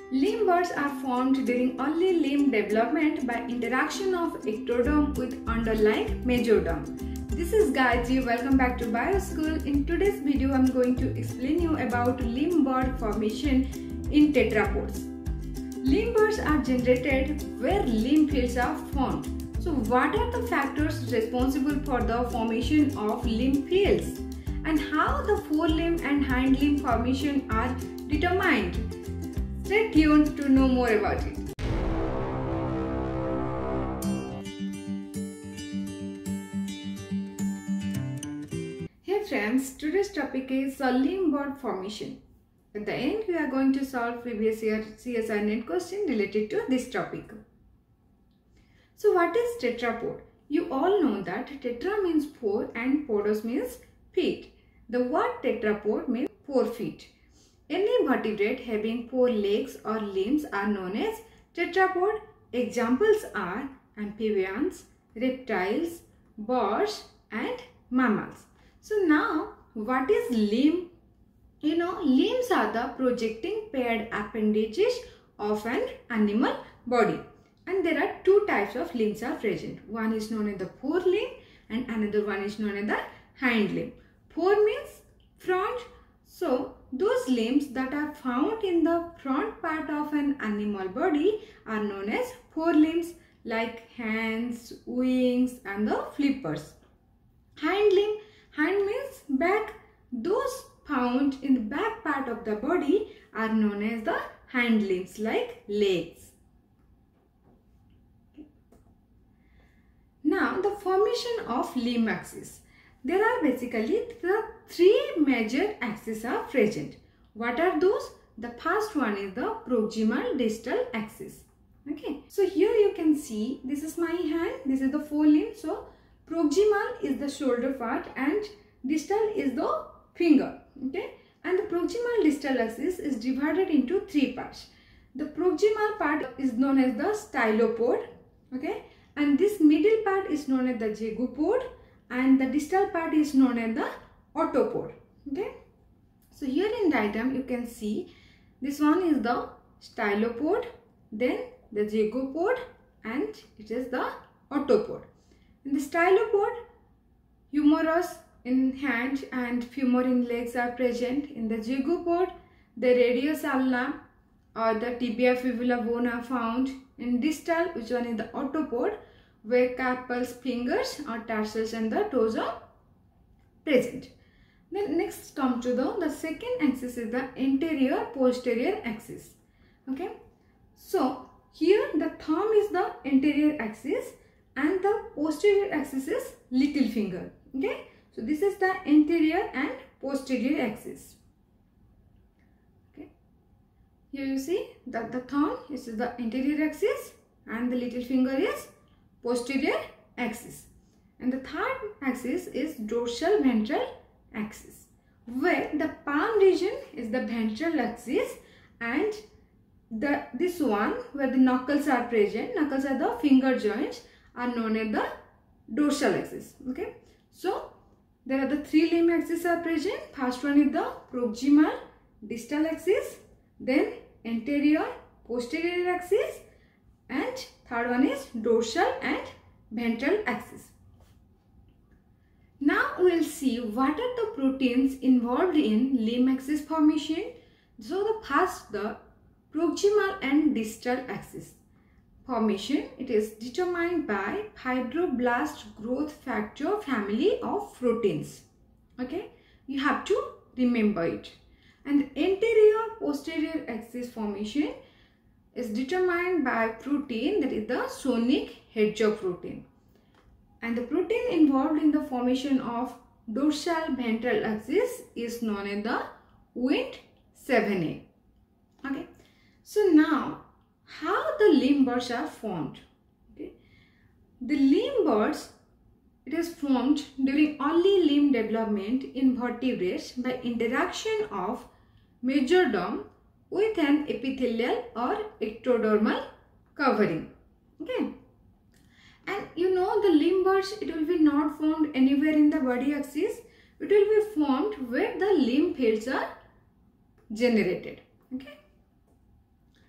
Limb bursts are formed during early limb development by interaction of ectoderm with underlying mesoderm. This is Gayatri. Welcome back to BioSchool. In today's video, I'm going to explain you about limb burst formation in tetrapods. Limb bursts are generated where limb fields are formed. So what are the factors responsible for the formation of limb fields? And how the forelimb and hind limb formation are determined? Stay tuned to know more about it. Hey friends, today's topic is limb burst formation. At the end, we are going to solve previous year CSIR NET question related to this topic. So what is tetrapod? You all know that tetra means 4 and podos means feet. The word tetrapod means 4 feet. Any vertebrate having 4 legs or limbs are known as tetrapod. Examples are amphibians, reptiles, birds and mammals. So now what is limb? Limbs are the projecting paired appendages of an animal body. And there are 2 types of limbs are present. One is known as the forelimb and another one is known as the hind limb. Fore means front. So those limbs that are found in the front part of an animal body are known as forelimbs, like hands, wings and the flippers. Hind limb, hind means back. Those found in the back part of the body are known as the hind limbs, like legs. Now the formation of limb axis. There are basically the 3 major axes are present. What are those? The first one is the proximal distal axis. Okay. So here you can see this is my hand. This is the forelimb. So proximal is the shoulder part and distal is the finger. Okay. And the proximal distal axis is divided into 3 parts. The proximal part is known as the stylopod. Okay. And this middle part is known as the zygopod. And the distal part is known as the autopod. Okay. So here in diagram you can see this one is the stylopod, then the zygopod and it is the autopod. In the stylopod, humerus in hand and femur in legs are present. In the zygopod, the radius ulna or the tibia fibula bone are found. In distal, which one is the autopod, where carpals, fingers or tarsals and the toes are present. Then next come to the second axis is the anterior posterior axis. Okay. So here the thumb is the anterior axis and the posterior axis is little finger. Okay. So this is the anterior and posterior axis. Okay. Here you see that the thumb is the anterior axis and the little finger is posterior axis. And the third axis is dorsal ventral axis, where the palm region is the ventral axis and this one where the knuckles are present, knuckles are the finger joints, are known as the dorsal axis. Okay. So there are the 3 limb axes are present. First one is the proximal distal axis, then anterior posterior axis and third one is dorsal and ventral axis. Now we will see what are the proteins involved in limb axis formation. So the first, the proximal and distal axis formation, it is determined by fibroblast growth factor family of proteins. Okay, you have to remember it. And anterior posterior axis formation is determined by protein, that is the sonic hedgehog protein. And the protein involved in the formation of dorsal ventral axis is known as the Wnt7a. Okay. So now how the limb bursts are formed? Okay. The limb bursts, it is formed during early limb development in vertebrates by interaction of mesoderm with an epithelial or ectodermal covering. Okay. And the limb bursts, it will be not formed anywhere in the body axis. It will be formed where the limb fields are generated. Okay.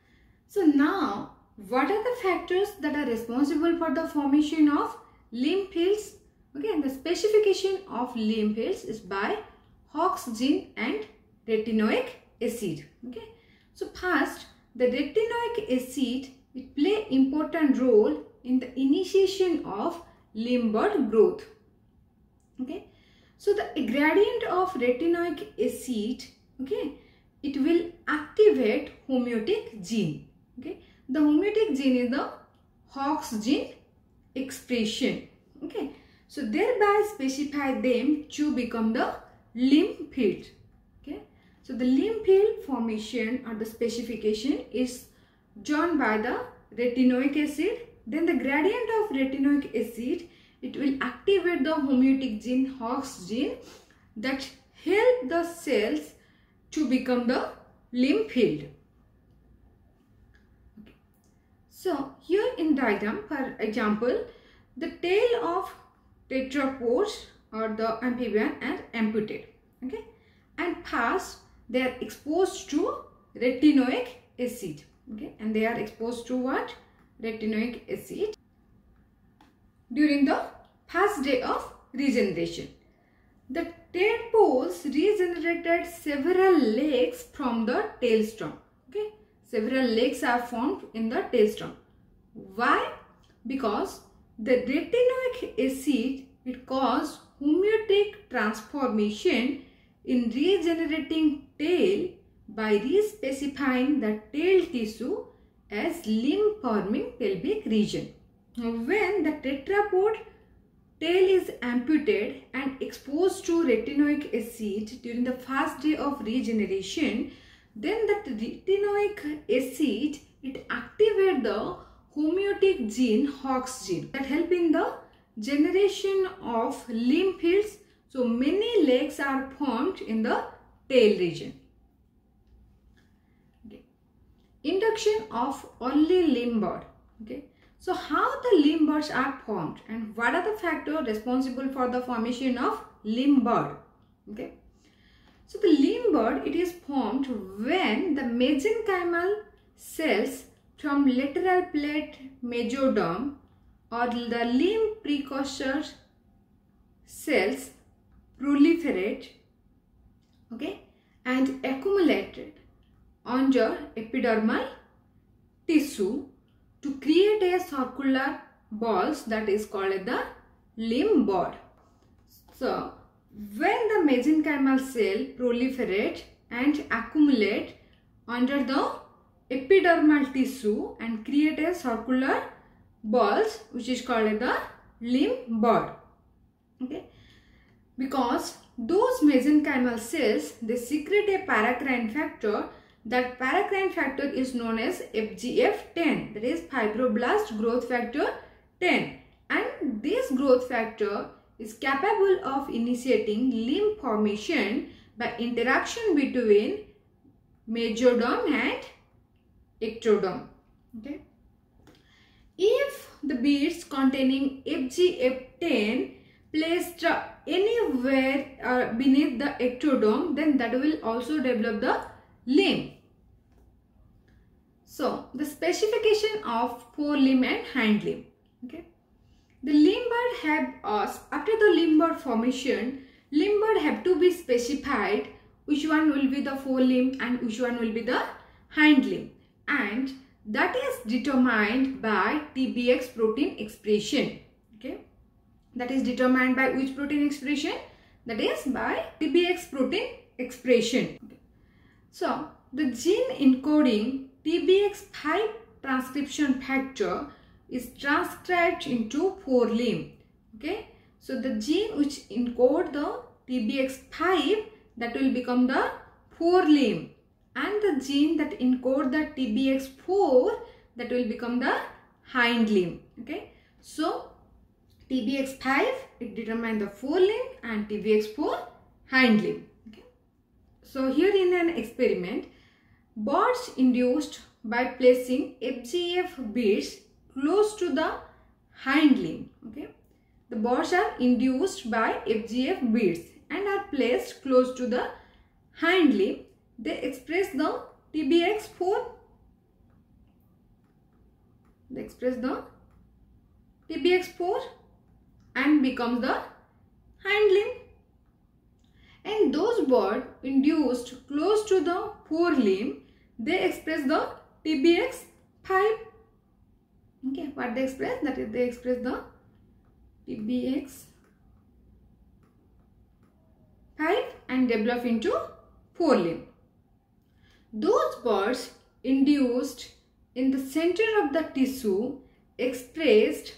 So now, what are the factors that are responsible for the formation of limb fields? Okay, and the specification of limb fields is by Hox gene and retinoic acid. Okay, so first, the retinoic acid, it play important role in the initiation of limb bud growth. Okay, so the gradient of retinoic acid, okay, it will activate homeotic gene. Okay, the homeotic gene is the Hox gene expression. Okay, so thereby specify them to become the limb field. Okay, so the limb field formation or the specification is done by the retinoic acid. Then the gradient of retinoic acid, it will activate the homeotic gene Hox gene that help the cells to become the limb field. Okay. So here in diagram, for example, the tail of tetrapods or the amphibian are amputated. Okay, and first they are exposed to retinoic acid. Okay, and they are exposed to what? Retinoic acid during the first day of regeneration. The tadpoles regenerated several legs from the tailstem. Okay, several legs are formed in the tailstem. Why? Because the retinoic acid, it caused homeotic transformation in regenerating tail by respecifying the tail tissue as limb forming pelvic region. When the tetrapod tail is amputated and exposed to retinoic acid during the first day of regeneration, then the retinoic acid, it activates the homeotic gene Hox gene that help in the generation of limb fields. So many legs are formed in the tail region. Okay. Induction of early limb bud. Okay. So how the limb buds are formed and what are the factors responsible for the formation of limb bud? Okay. So the limb bud, it is formed when the mesenchymal cells from lateral plate mesoderm or the limb precursor cells proliferate, okay, and accumulated under epidermal tissue to create a circular balls that is called the limb bud. So when the mesenchymal cell proliferate and accumulate under the epidermal tissue and create a circular balls which is called the limb bud. Okay, because those mesenchymal cells, they secrete a paracrine factor. That paracrine factor is known as FGF10, that is fibroblast growth factor 10, and this growth factor is capable of initiating limb formation by interaction between mesoderm and ectoderm. Okay, if the beads containing FGF10 placed anywhere beneath the ectoderm, then that will also develop the limb. So the specification of forelimb and hind limb. Okay, the limb bud have after the limb bud formation, limb bud have to be specified which one will be the forelimb and which one will be the hind limb, and that is determined by TBX protein expression. Okay, that is determined by which protein expression? That is by TBX protein expression. Okay. So the gene encoding TBX5 transcription factor is transcribed into forelimb. Okay, so the gene which encode the TBX5, that will become the forelimb, and the gene that encode the TBX4, that will become the hind limb. Okay, so TBX5, it determines the forelimb and TBX4 hind limb. Okay, so here in an experiment, buds induced by placing FGF beads close to the hind limb. Okay, the buds are induced by FGF beads and are placed close to the hind limb. They express the TBX4 they express the TBX4 and becomes the hind limb. And those birds induced close to the forelimb, they express the TBX5. Okay, what they express? That is, they express the TBX5 and develop into forelimb. Those birds induced in the center of the tissue expressed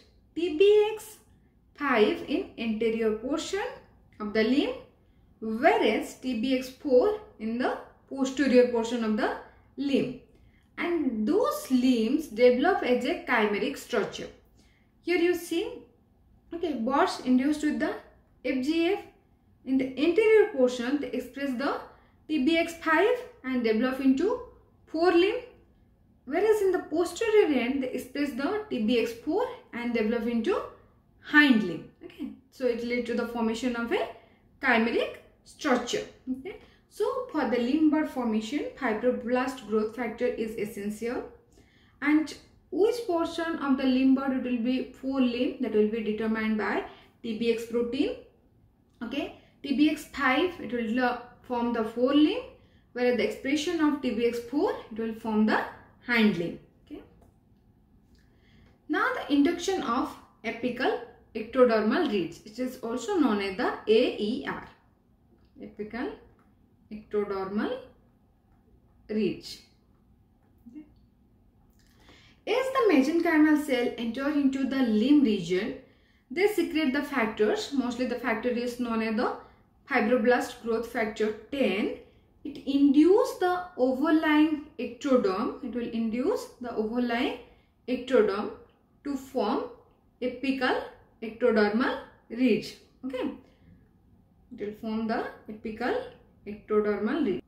TBX5 in anterior portion of the limb, whereas TBX4 in the posterior portion of the limb. And those limbs develop as a chimeric structure. Here you see, okay, birds induced with the FGF in the anterior portion, they express the TBX5 and develop into forelimb, whereas in the posterior end they express the TBX4 and develop into hind limb. Okay, so it leads to the formation of a chimeric structure. Okay, so for the limb bud formation, fibroblast growth factor is essential, and which portion of the limb bud it will be forelimb, that will be determined by TBX protein. Okay, TBX5 it will form the forelimb, whereas the expression of TBX4 it will form the hind limb. Okay, now the induction of apical ectodermal ridge, it is also known as the AER, apical ectodermal ridge. Okay. As the mesenchymal cell enter into the limb region, they secrete the factors. Mostly the factor is known as the fibroblast growth factor 10. It induces the overlying ectoderm. It will induce the overlying ectoderm to form apical ectodermal ridge. Okay, it will form the apical ectodermal ridge.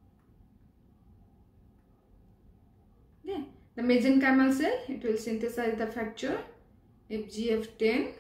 Okay, the mesenchymal cell it will synthesize the factor FGF10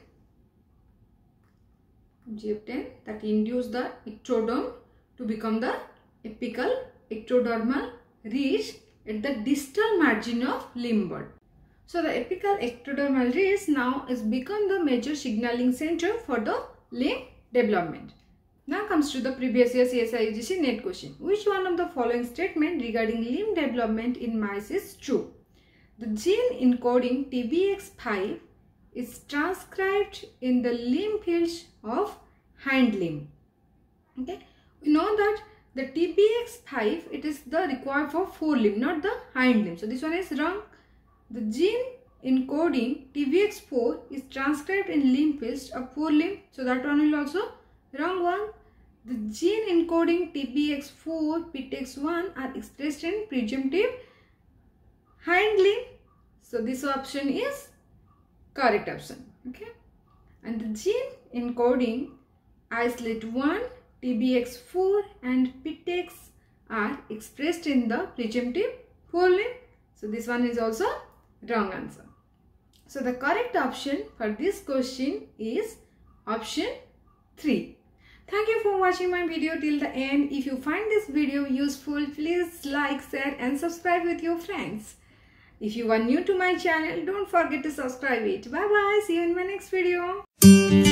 that induce the ectoderm to become the apical ectodermal ridge at the distal margin of limb bud. So the apical ectodermal ridge now is become the major signaling center for the limb development. Now comes to the previous year CSI UGC net question. Which one of the following statement regarding limb development in mice is true? The gene encoding TBX5 is transcribed in the limb fields of hind limb. Okay, we know that the TBX5 it is the required for forelimb, not the hind limb. So this one is wrong. The gene encoding TBX4 is transcribed in limb fields of forelimb. So that one will also wrong one. The gene encoding TBX4, PTX1 are expressed in presumptive hind limb. So this option is correct option. Okay, and the gene encoding isolate 1, TBX4 and PTX are expressed in the presumptive forelimb. So this one is also wrong answer. So the correct option for this question is option 3. Thank you for watching my video till the end. If you find this video useful, please like, share and subscribe with your friends. If you are new to my channel, don't forget to subscribe it. Bye bye. See you in my next video.